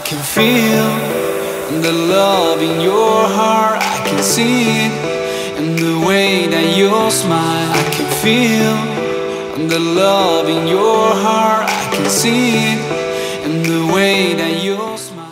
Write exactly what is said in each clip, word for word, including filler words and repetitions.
can feel the love in your heart. I can see it in the way that you smile. I can feel the love in your heart. I can see it in the way that you smile.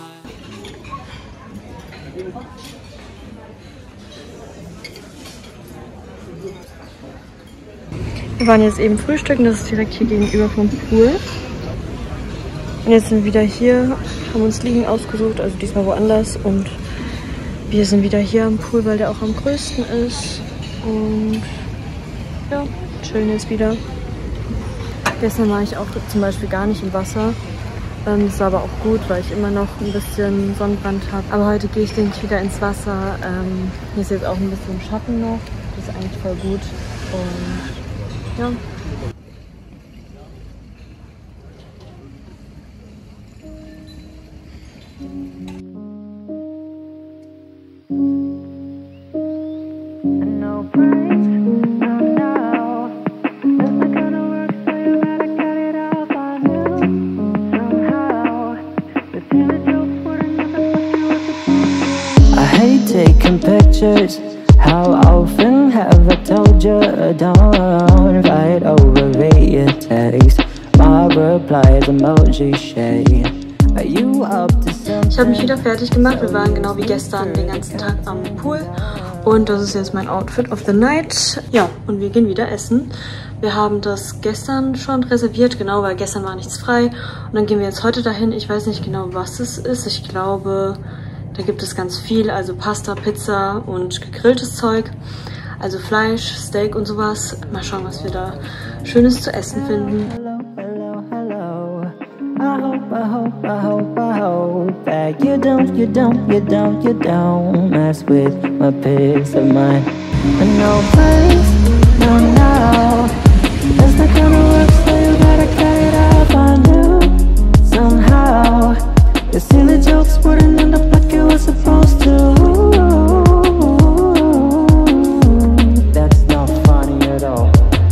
Wir waren jetzt eben frühstücken, das ist direkt hier gegenüber vom Pool. Und jetzt sind wir wieder hier, haben uns Liegen ausgesucht, also diesmal woanders. Und wir sind wieder hier am Pool, weil der auch am größten ist. Und ja, chillen jetzt wieder. Gestern war ich auch zum Beispiel gar nicht im Wasser. Ähm, das war aber auch gut, weil ich immer noch ein bisschen Sonnenbrand habe. Aber heute gehe ich, denke ich, wieder ins Wasser. Ähm, hier ist jetzt auch ein bisschen Schatten noch. Das ist eigentlich voll gut. Und ja. Taking pictures, how often have I told you don't fight over your taste? My reply is emoji shade. Are you up to something? Ich habe mich wieder fertig gemacht. Wir waren genau wie gestern den ganzen Tag am Pool. Und das ist jetzt mein Outfit of the night. Ja, und wir gehen wieder essen. Wir haben das gestern schon reserviert, genau, weil gestern war nichts frei. Und dann gehen wir jetzt heute dahin. Ich weiß nicht genau, was es ist. Ich glaube... Da gibt es ganz viel, also Pasta, Pizza und gegrilltes Zeug. Also Fleisch, Steak und sowas. Mal schauen, was wir da Schönes zu essen finden. Hello, hello, hello. I hope, I hope, I hope, I hope that you don't, you don't, you don't, you don't mess with my peace of mind. And no place, no, no. It's not gonna work, so you gotta cut it off. I knew somehow your silly jokes wouldn't end up like it was supposed to. That's not funny at all.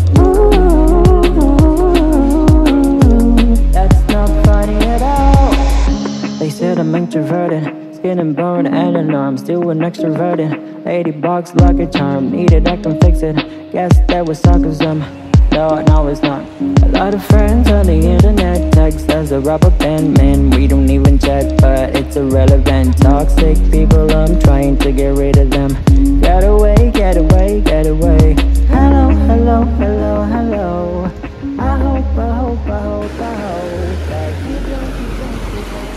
That's not funny at all. They said I'm introverted, skin and bone, and I know I'm still an extroverted. eighty bucks like a charm, need it, I can fix it. Guess that was sarcasm. No, no, it's not. A lot of friends on the internet text as a rubber band man. We don't even chat, but it's irrelevant. Toxic people, I'm trying to get rid of them. Get away, get away, get away. Hello, hello, hello, hello. I hope, I hope, I hope, I hope that you don't, you don't, you don't.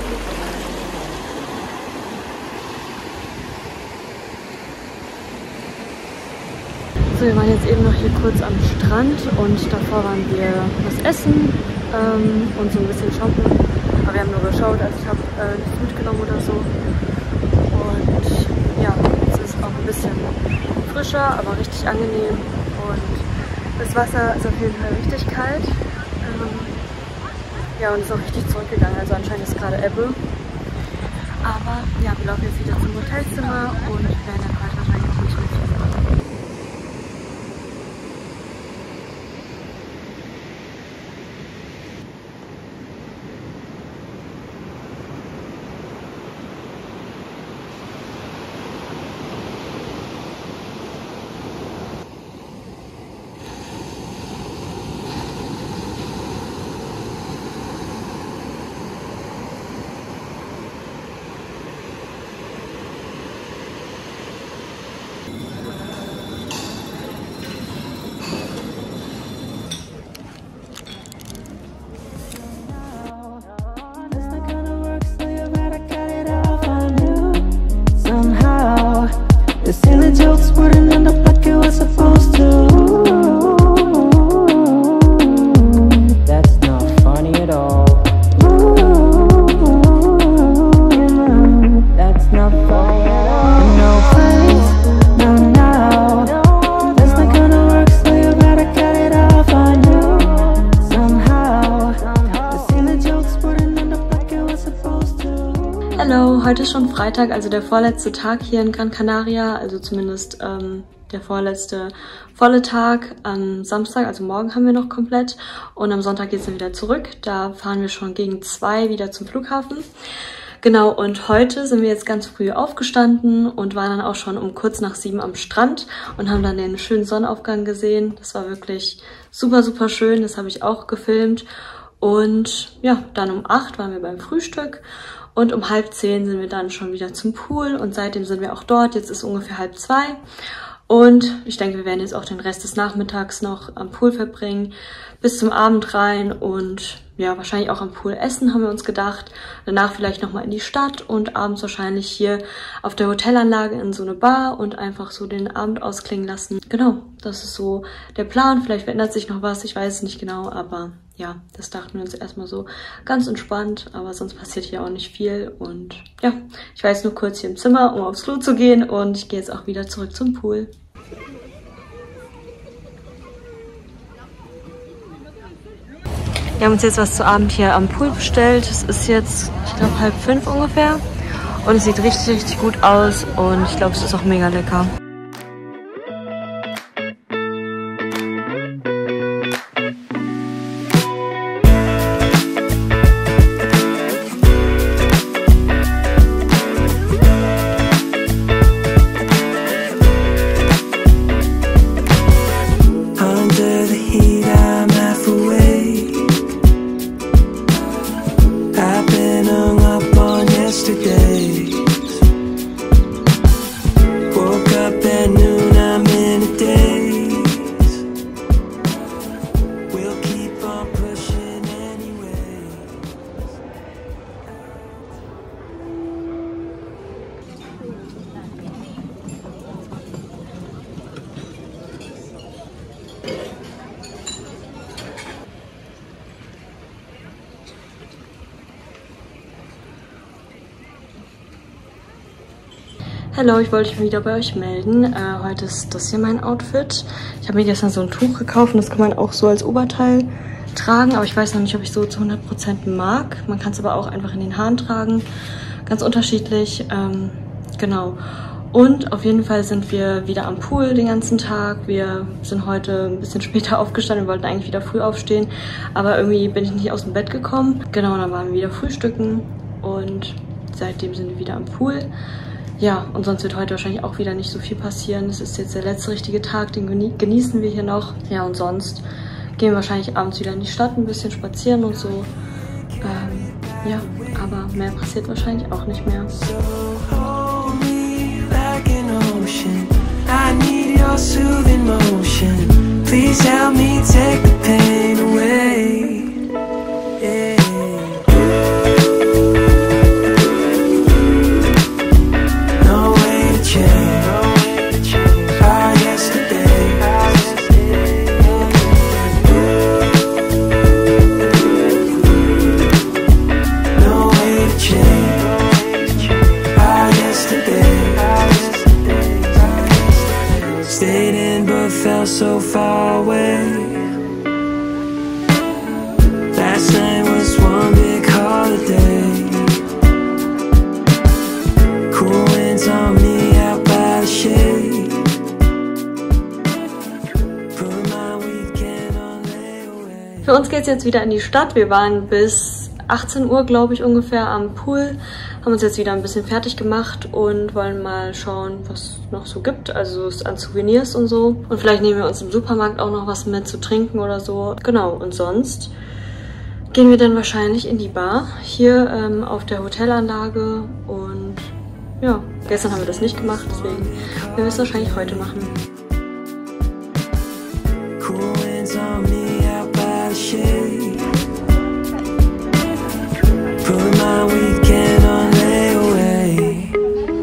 So, wir waren jetzt eben noch hier kurz am Strand und davor waren wir was essen ähm, und so ein bisschen shoppen. Aber wir haben nur geschaut, also ich habe äh, nichts mitgenommen oder so. Und ja, es ist auch ein bisschen frischer, aber richtig angenehm. Und das Wasser ist auf jeden Fall richtig kalt. Ähm, ja, und ist auch richtig zurückgegangen, also anscheinend ist gerade Ebbe. Aber ja, wir laufen jetzt wieder zum Hotelzimmer und werden dann weiter wahrscheinlich nicht mehr. The silly jokes wouldn't end up like it was supposed to. That's not funny at all. That's not funny at all. No place, no, no. That's not gonna work, so you gotta cut it off. I knew somehow the silly jokes wouldn't end up like it was supposed to. Hallo, heute ist schon Freitag, also der vorletzte Tag hier in Gran Canaria, also zumindest ähm, der vorletzte volle Tag. Am Samstag, also morgen haben wir noch komplett und am Sonntag geht es dann wieder zurück. Da fahren wir schon gegen zwei wieder zum Flughafen. Genau, und heute sind wir jetzt ganz früh aufgestanden und waren dann auch schon um kurz nach sieben am Strand und haben dann den schönen Sonnenaufgang gesehen. Das war wirklich super, super schön. Das habe ich auch gefilmt. Und ja, dann um acht waren wir beim Frühstück und um halb zehn sind wir dann schon wieder zum Pool und seitdem sind wir auch dort. Jetzt ist ungefähr halb zwei. Und ich denke, wir werden jetzt auch den Rest des Nachmittags noch am Pool verbringen, bis zum Abend rein und ja, wahrscheinlich auch am Pool essen, haben wir uns gedacht. Danach vielleicht nochmal in die Stadt und abends wahrscheinlich hier auf der Hotelanlage in so eine Bar und einfach so den Abend ausklingen lassen. Genau, das ist so der Plan. Vielleicht verändert sich noch was, ich weiß es nicht genau, aber ja, das dachten wir uns erstmal so ganz entspannt, aber sonst passiert hier auch nicht viel. Und ja, ich war jetzt nur kurz hier im Zimmer, um aufs Klo zu gehen und ich gehe jetzt auch wieder zurück zum Pool. Wir haben uns jetzt was zu Abend hier am Pool bestellt. Es ist jetzt, ich glaube, halb fünf ungefähr. Und es sieht richtig, richtig gut aus. Und ich glaube, es ist auch mega lecker. Hallo, ich wollte mich wieder bei euch melden. Äh, heute ist das hier mein Outfit. Ich habe mir gestern so ein Tuch gekauft und das kann man auch so als Oberteil tragen. Aber ich weiß noch nicht, ob ich so zu hundert Prozent mag. Man kann es aber auch einfach in den Haaren tragen. Ganz unterschiedlich. Ähm, genau. Und auf jeden Fall sind wir wieder am Pool den ganzen Tag. Wir sind heute ein bisschen später aufgestanden. Wir wollten eigentlich wieder früh aufstehen. Aber irgendwie bin ich nicht aus dem Bett gekommen. Genau, dann waren wir wieder frühstücken. Und seitdem sind wir wieder am Pool. Ja, und sonst wird heute wahrscheinlich auch wieder nicht so viel passieren. Es ist jetzt der letzte richtige Tag, den genießen wir hier noch. Ja, und sonst gehen wir wahrscheinlich abends wieder in die Stadt, ein bisschen spazieren und so. Ähm, ja, aber mehr passiert wahrscheinlich auch nicht mehr. So far away. Last night was one big holiday. Cool winds on me out by the shade. Put my weekend on layaway. Für uns geht es jetzt wieder in die Stadt. Wir waren bis achtzehn Uhr, glaube ich, ungefähr am Pool. Haben uns jetzt wieder ein bisschen fertig gemacht und wollen mal schauen, was noch so gibt. Also an Souvenirs und so. Und vielleicht nehmen wir uns im Supermarkt auch noch was mit zu trinken oder so. Genau, und sonst gehen wir dann wahrscheinlich in die Bar hier ähm, auf der Hotelanlage. Und ja, gestern haben wir das nicht gemacht, deswegen werden wir es wahrscheinlich heute machen. Cool winds on me out by the shade. Put my weekend on layaway.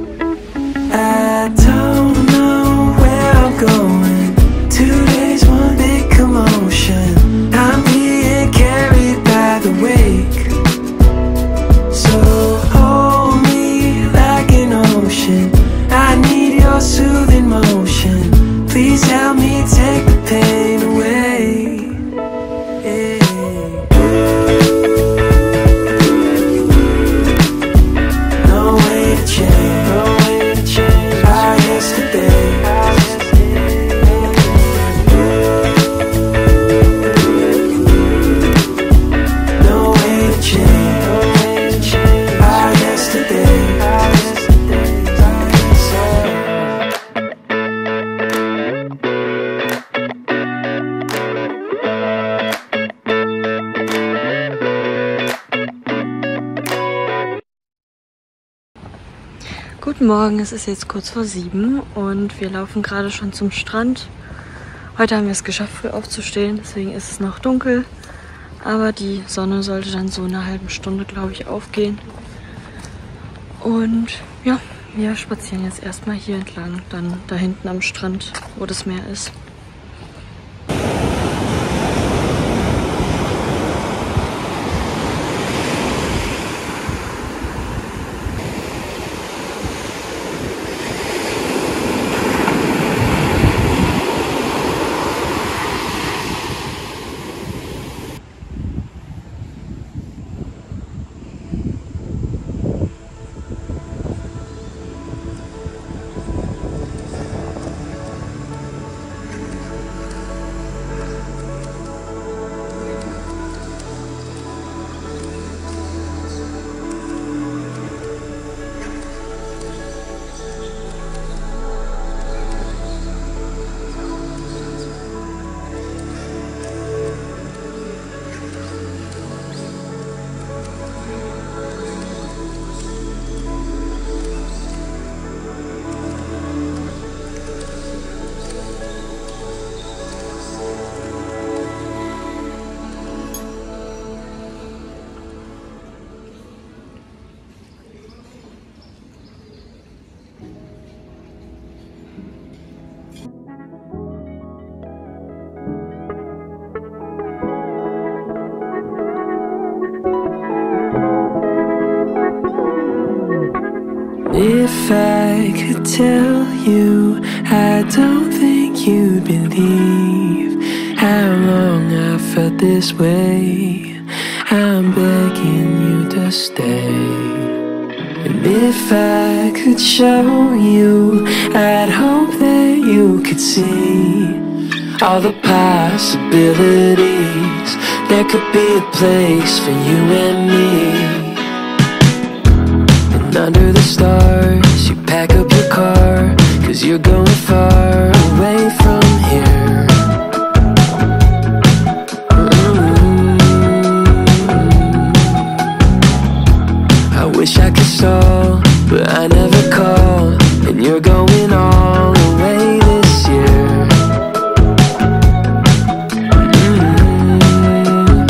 I don't know where I'm going. Two days, one big commotion. I'm being carried by the wake. So hold me like an ocean. I need your soothing motion. Please help me take the pain away. Yeah. Guten Morgen, es ist jetzt kurz vor sieben und wir laufen gerade schon zum Strand. Heute haben wir es geschafft, früh aufzustehen, deswegen ist es noch dunkel. Aber die Sonne sollte dann so in einer halben Stunde, glaube ich, aufgehen. Und ja, wir spazieren jetzt erstmal hier entlang, dann da hinten am Strand, wo das Meer ist. If I could tell you, I don't think you'd believe how long I felt this way. I'm begging you to stay. And if I could show you, I'd hope that you could see all the possibilities. There could be a place for you and me. Under the stars, you pack up your car, 'cause you're going far away from here. Mm-hmm. I wish I could stall, but I never call, and you're going all the way this year. Mm-hmm.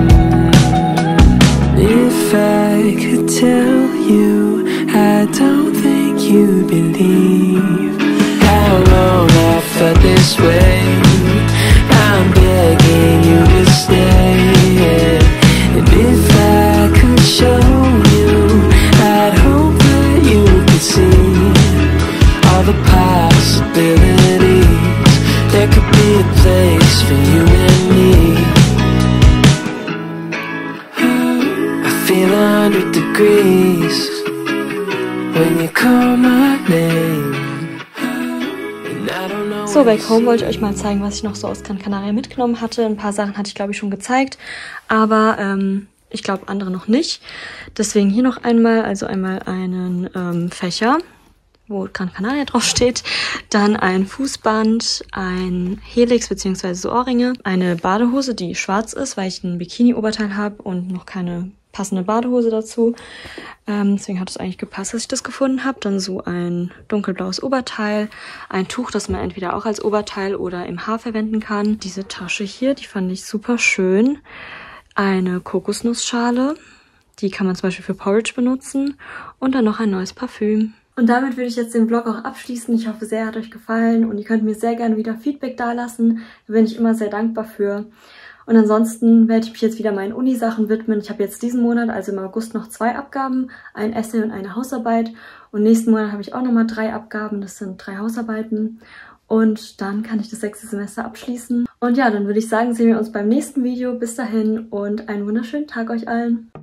If I could tell you, I don't think you'd believe how long I felt this way. I'm begging you to stay. And if I could show you, I'd hope that you could see all the possibilities. There could be a place for you and me. I feel a hundred degrees when you call my name. So, back home wollte ich euch mal zeigen, was ich noch so aus Gran Canaria mitgenommen hatte. Ein paar Sachen hatte ich, glaube ich, schon gezeigt, aber ähm, ich glaube, andere noch nicht. Deswegen hier noch einmal, also einmal einen ähm, Fächer, wo Gran Canaria drauf steht, dann ein Fußband, ein Helix bzw. so Ohrringe, eine Badehose, die schwarz ist, weil ich ein Bikini-Oberteil habe und noch keine passende Badehose dazu. Ähm, deswegen hat es eigentlich gepasst, dass ich das gefunden habe. Dann so ein dunkelblaues Oberteil, ein Tuch, das man entweder auch als Oberteil oder im Haar verwenden kann. Diese Tasche hier, die fand ich super schön. Eine Kokosnussschale, die kann man zum Beispiel für Porridge benutzen. Und dann noch ein neues Parfüm. Und damit würde ich jetzt den Vlog auch abschließen. Ich hoffe sehr, er hat euch gefallen und ihr könnt mir sehr gerne wieder Feedback dalassen. Da bin ich immer sehr dankbar für. Und ansonsten werde ich mich jetzt wieder meinen Uni-Sachen widmen. Ich habe jetzt diesen Monat, also im August, noch zwei Abgaben, ein Essay und eine Hausarbeit. Und nächsten Monat habe ich auch nochmal drei Abgaben, das sind drei Hausarbeiten. Und dann kann ich das sechste Semester abschließen. Und ja, dann würde ich sagen, sehen wir uns beim nächsten Video. Bis dahin und einen wunderschönen Tag euch allen.